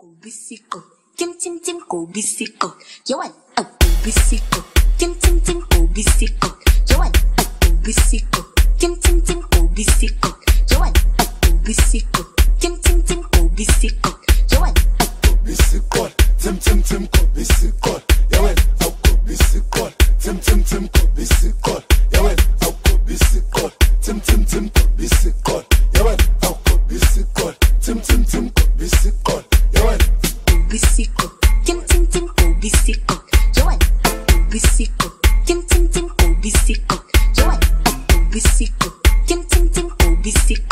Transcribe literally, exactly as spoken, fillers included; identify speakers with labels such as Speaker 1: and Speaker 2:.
Speaker 1: Bicycle, kim chim chim cổ bicycle, dấu ảnh ở cổ bicycle, kim chim chim cổ bicycle, dấu ảnh ở cổ bicycle, kim chim chim cổ bicycle, dấu ảnh ở cổ bicycle, kim chim chim cổ bicycle, dấu ảnh ở cổ
Speaker 2: bicycle, chim chim chim cổ bicycle, dấu ảnh ở cổ bicycle, chim chim chim cổ bicycle, dấu ảnh ở cổ bicycle, chim chim chim cổ bicycle, dấu ảnh ở cổ bicycle, chim chim chim cổ bicycle, dấu ảnh
Speaker 1: bicycle, kim chim chim cổ bicycle, dấu ảnh ở cổ bicycle, kim chim chim cổ bicycle, dấu ảnh ở cổ bicycle, kim chim chim cổ bicycle.